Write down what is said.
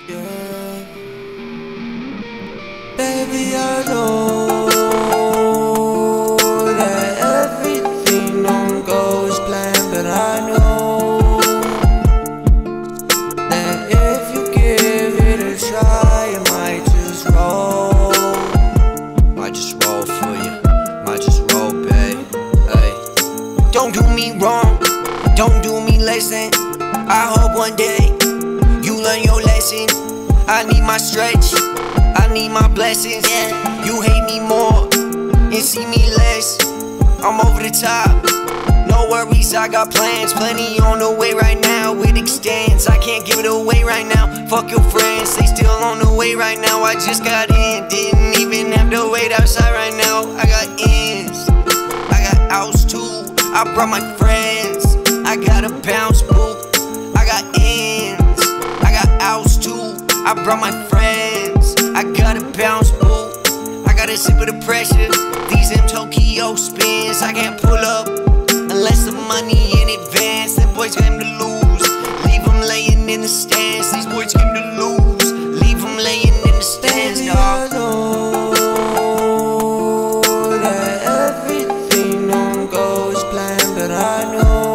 Yeah. Baby, I know that everything don't go as planned, but I know that if you give it a try, it might just roll. Might just roll for you, might just roll, babe. Hey. Don't do me wrong, don't do me less than. I hope one day you learn your lesson. I need my stretch, I need my blessings. Yeah. You hate me more and see me less. I'm over the top, no worries, I got plans. Plenty on the way right now, it extends. I can't give it away right now. Fuck your friends, they still on the way right now. I just got in, didn't even have to wait outside right now. I got ins, I got outs too. I brought my friends, I gotta bounce, boo. I got ins, I got outs too. I brought my friends, I gotta bounce, boo. I gotta sip of the pressure, these them Tokyo spins. I can't pull up unless the money in advance. Them boys came to lose, leave them laying in the stands. These boys came to lose, leave them laying in the stands, dawg. I know that everything don't go as planned, but I know